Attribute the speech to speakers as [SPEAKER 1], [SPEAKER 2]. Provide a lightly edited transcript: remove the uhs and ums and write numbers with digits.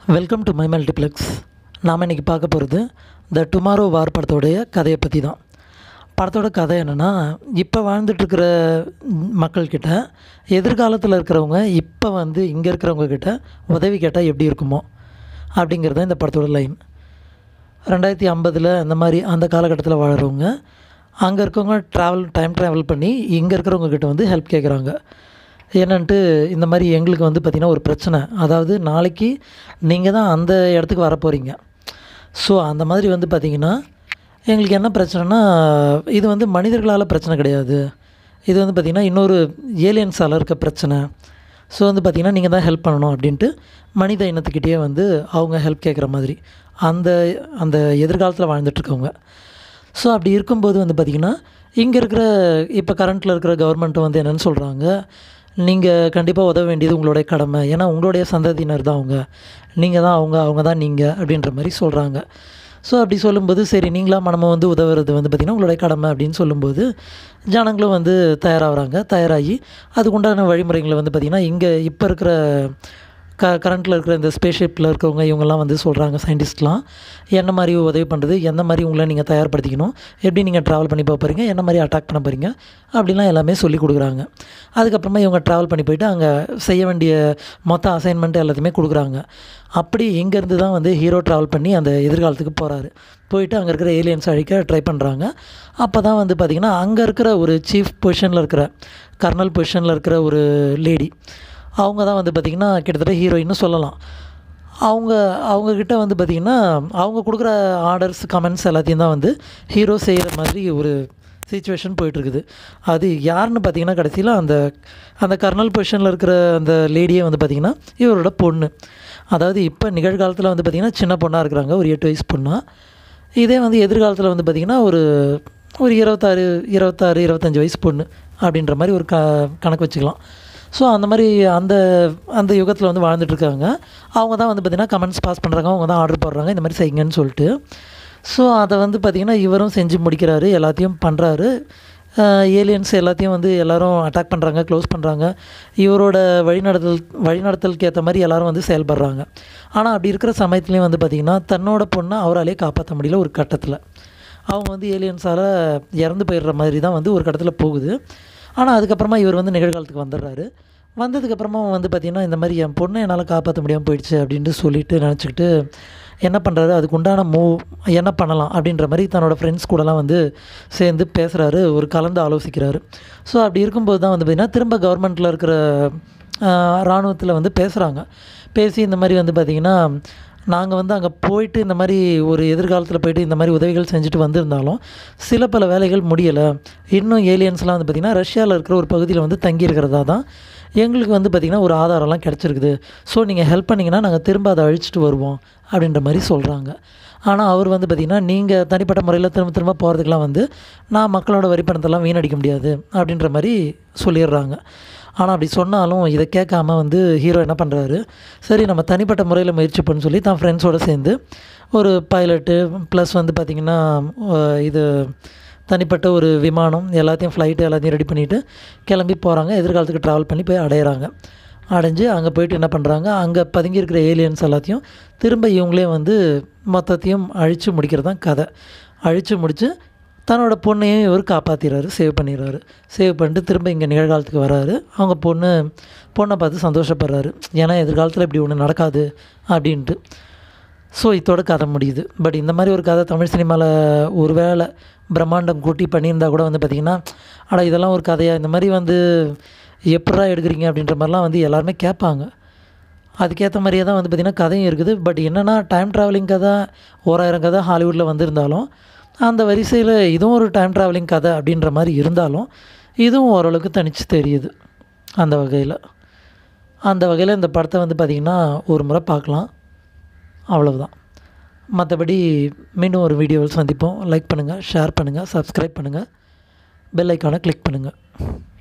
[SPEAKER 1] Welcome to my multiplex. நாம் இன்றைக்கி பார்க்க போகிறது த டுமாரோ வார் படத்தோடைய கதையை பற்றி தான். படத்தோட கதை என்னென்னா, இப்போ வாழ்ந்துட்டுருக்கிற மக்கள்கிட்ட எதிர்காலத்தில் இருக்கிறவங்க இப்போ இங்கே இருக்கிறவங்கக்கிட்ட உதவி கேட்டால் எப்படி இருக்குமோ அப்படிங்கிறது இந்த படத்தோட லைன். 2050 அந்த மாதிரி அந்த காலகட்டத்தில் வாழ்கிறவங்க அங்கே இருக்கவங்க டைம் ட்ராவல் பண்ணி இங்கே இருக்கிறவங்கக்கிட்ட ஹெல்ப் கேட்குறாங்க. என்னன்ட்டு இந்த மாதிரி எங்களுக்கு பார்த்திங்கன்னா ஒரு பிரச்சனை, அதாவது நாளைக்கு நீங்கள் தான் அந்த இடத்துக்கு வர போகிறீங்க. ஸோ அந்த மாதிரி பார்த்திங்கன்னா எங்களுக்கு என்ன பிரச்சனைனா, இது மனிதர்களால் பிரச்சனை கிடையாது, இது பார்த்திங்கன்னா இன்னொரு ஏலியன்ஸால் இருக்க பிரச்சனை. ஸோ பார்த்திங்கன்னா நீங்கள் தான் ஹெல்ப் பண்ணணும் அப்படின்ட்டு மனித இனத்துக்கிட்டே அவங்க ஹெல்ப் கேட்குற மாதிரி அந்த அந்த எதிர்காலத்தில் வாழ்ந்துட்டுருக்கவங்க. ஸோ அப்படி இருக்கும்போது பார்த்திங்கன்னா இங்கே இருக்கிற இப்போ கரண்ட்டில் இருக்கிற கவர்மெண்ட்டு என்னென்னு சொல்கிறாங்க, நீங்கள் கண்டிப்பாக உதவ வேண்டியது உங்களுடைய கடமை, ஏன்னா உங்களுடைய சந்ததியினர் தான் நீங்கள் தான் அவங்க தான் நீங்கள் அப்படின்ற மாதிரி சொல்கிறாங்க. ஸோ அப்படி சொல்லும்போது சரி நீங்களாக நம்ம உதவுறது பார்த்திங்கன்னா உங்களுடைய கடமை அப்படின்னு சொல்லும்போது ஜனங்களும் தயாராகிறாங்க. தயாராகி அதுக்குண்டான வழிமுறைகளை பார்த்திங்கன்னா இங்கே இப்போ இருக்கிற கரண்ட்டில் இருக்கிற இந்த ஸ்பேஸ்ஷிப்பில் இருக்கிறவங்க இவங்கெல்லாம் சொல்கிறாங்க, சயின்டிஸ்ட்லாம் என்ன மாதிரி உதவி பண்ணுறது, எந்த மாதிரி உங்களை நீங்கள் தயார்படுத்திக்கணும், எப்படி நீங்கள் ட்ராவல் பண்ணி போக போகிறீங்க, என்ன மாதிரி அட்டாக் பண்ண போகிறீங்க அப்படிலாம் எல்லாமே சொல்லி கொடுக்குறாங்க. அதுக்கப்புறமா இவங்க ட்ராவல் பண்ணி போய்ட்டு அங்கே செய்ய வேண்டிய மொத்த அசைன்மெண்ட் எல்லாத்தையுமே கொடுக்குறாங்க. அப்படி இங்கேருந்து தான் ஹீரோ ட்ராவல் பண்ணி அந்த எதிர்காலத்துக்கு போகிறாரு. போயிட்டு அங்கே இருக்கிற ஏலியன்ஸ் அழிக்க ட்ரை பண்ணுறாங்க. அப்போ தான் பார்த்திங்கன்னா அங்கே இருக்கிற ஒரு சீஃப் பொசிஷனில் இருக்கிற கர்னல் பொசிஷனில் இருக்கிற ஒரு லேடி, அவங்க தான் பார்த்திங்கன்னா கிட்டத்தட்ட ஹீரோயின்னு சொல்லலாம். அவங்கக்கிட்ட பார்த்திங்கன்னா அவங்க கொடுக்குற ஆர்டர்ஸ் கமெண்ட்ஸ் எல்லாத்தையும் தான் ஹீரோ செய்கிற மாதிரி ஒரு சிச்சுவேஷன் போயிட்டுருக்குது. அது யாருன்னு பார்த்திங்கன்னா கடைசியில் அந்த கர்னல் பொசிஷனில் இருக்கிற அந்த லேடியே பார்த்திங்கன்னா இவரோட பொண்ணு. அதாவது இப்போ நிகழ்காலத்தில் பார்த்திங்கன்னா சின்ன பொண்ணாக இருக்கிறாங்க, ஒரு 8 வயசு பொண்ணாக. இதே எதிர்காலத்தில் பார்த்திங்கன்னா ஒரு 25 வயசு பொண்ணு அப்படின்ற மாதிரி ஒரு கணக்கு வச்சுக்கலாம். ஸோ அந்த மாதிரி அந்த யுகத்தில் வாழ்ந்துட்டுருக்காங்க. அவங்க தான் பார்த்திங்கன்னா கமெண்ட்ஸ் பாஸ் பண்ணுறாங்க, அவங்க தான் ஆர்டர் போடுறாங்க இந்த மாதிரி செய்யுங்கன்னு சொல்லிட்டு. ஸோ அதை பார்த்திங்கன்னா இவரும் செஞ்சு முடிக்கிறாரு, எல்லாத்தையும் பண்ணுறாரு. ஏலியன்ஸ் எல்லாத்தையும் எல்லோரும் அட்டாக் பண்ணுறாங்க, க்ளோஸ் பண்ணுறாங்க. இவரோட வழிநடத்தலுக்கு ஏற்ற மாதிரி எல்லோரும் செயல்படுறாங்க. ஆனால் அப்படி இருக்கிற சமயத்துலேயும் பார்த்திங்கன்னா தன்னோட பொண்ணை அவராலே காப்பாற்ற முடியல. ஒரு கட்டத்தில் அவங்க ஏலியன்ஸால் இறந்து போயிடுற மாதிரி தான் ஒரு கட்டத்தில் போகுது. ஆனால் அதுக்கப்புறமா இவர் நிகழ்காலத்துக்கு வந்துடுறாரு. வந்ததுக்கப்புறமா பார்த்திங்கன்னா இந்த மாதிரி என் பொண்ணை என்னால் காப்பாற்ற முடியாமல் போயிடுச்சு அப்படின்ட்டு சொல்லிட்டு நினச்சிக்கிட்டு என்ன பண்ணுறாரு, அதுக்கு உண்டான என்ன பண்ணலாம் அப்படின்ற மாதிரி தன்னோட ஃப்ரெண்ட்ஸ் கூடலாம் சேர்ந்து பேசுகிறாரு, ஒரு கலந்து ஆலோசிக்கிறாரு. ஸோ அப்படி இருக்கும்போது தான் பார்த்திங்கன்னா திரும்ப கவர்மெண்ட்டில் இருக்கிற இராணுவத்தில் பேசுகிறாங்க. பேசி இந்த மாதிரி பார்த்திங்கன்னா நாங்கள் அங்கே போயிட்டு இந்த மாதிரி ஒரு எதிர்காலத்தில் போய்ட்டு இந்த மாதிரி உதவிகள் செஞ்சுட்டு வந்திருந்தாலும் சில பல வேலைகள் முடியலை. இன்னும் ஏலியன்ஸ்லாம் பார்த்திங்கன்னா ரஷ்யாவில் இருக்கிற ஒரு பகுதியில் தங்கி இருக்கிறதா தான் எங்களுக்கு பார்த்திங்கன்னா ஒரு ஆதாரம்லாம் கிடச்சிருக்குது. ஸோ நீங்கள் ஹெல்ப் பண்ணிங்கன்னா நாங்கள் திரும்ப அதை அழிச்சிட்டு வருவோம் அப்படின்ற மாதிரி சொல்கிறாங்க. ஆனால் அவர் பார்த்திங்கன்னா நீங்கள் தனிப்பட்ட முறையில் திரும்ப திரும்ப போகிறதுக்கெலாம் நான் மக்களோட வரிப்பணத்தெல்லாம் வீணடிக்க முடியாது அப்படின்ற மாதிரி சொல்லிடுறாங்க. ஆனால் அப்படி சொன்னாலும் இதை கேட்காம ஹீரோ என்ன பண்ணுறாரு, சரி நம்ம தனிப்பட்ட முறையில் முயற்சி பண்ணு சொல்லி தான் ஃப்ரெண்ட்ஸோடு சேர்ந்து ஒரு பைலட்டு ப்ளஸ் பார்த்திங்கன்னா இது தனிப்பட்ட ஒரு விமானம் எல்லாத்தையும் ஃப்ளைட்டு எல்லாத்தையும் ரெடி பண்ணிவிட்டு கிளம்பி போகிறாங்க. எதிர்காலத்துக்கு ட்ராவல் பண்ணி போய் அடையிறாங்க. அடைஞ்சு அங்கே போய்ட்டு என்ன பண்ணுறாங்க, அங்கே பதுங்கி இருக்கிற ஏலியன்ஸ் எல்லாத்தையும் திரும்ப இவங்களே மொத்தத்தையும் அழித்து முடிக்கிறது தான் கதை. அழித்து முடித்து தன்னோட பொண்ணையும் இவர் காப்பாற்றிடுறாரு, சேவ் பண்ணிடுறாரு. சேவ் பண்ணிட்டு திரும்ப இங்கே நிகழ்காலத்துக்கு வராரு. அவங்க பொண்ணை பார்த்து சந்தோஷப்படுறாரு, ஏன்னா எதிர்காலத்தில் இப்படி ஒன்று நடக்காது அப்படின்ட்டு. ஸோ இதோட கதை முடியுது. பட் இந்த மாதிரி ஒரு கதை தமிழ் சினிமாவில் ஒரு வேளை பிரம்மாண்டம் கூட்டி பண்ணியிருந்தால் கூட பார்த்திங்கன்னா ஆனால் இதெல்லாம் ஒரு கதையாக இந்த மாதிரி எப்படா எடுக்கிறீங்க அப்படின்ற மாதிரிலாம் எல்லாருமே கேட்பாங்க. அதுக்கேற்ற மாதிரியே தான் பார்த்திங்கன்னா கதையும் இருக்குது. பட் என்னென்னா டைம் ட்ராவலிங் கதை 1000 கதை ஹாலிவுட்டில் வந்திருந்தாலும் அந்த வரிசையில் இதுவும் ஒரு டைம் ட்ராவலிங் கதை அப்படின்ற மாதிரி இருந்தாலும் இதுவும் ஓரளவுக்கு தனித்து தெரியுது. அந்த வகையில் இந்த படத்தை பார்த்திங்கன்னா ஒரு முறை பார்க்கலாம், அவ்வளவுதான். மற்றபடி மீண்டும் ஒரு வீடியோவில் சந்திப்போம். லைக் பண்ணுங்கள், ஷேர் பண்ணுங்கள், சப்ஸ்கிரைப் பண்ணுங்கள், பெல் ஐக்கானை கிளிக் பண்ணுங்கள்.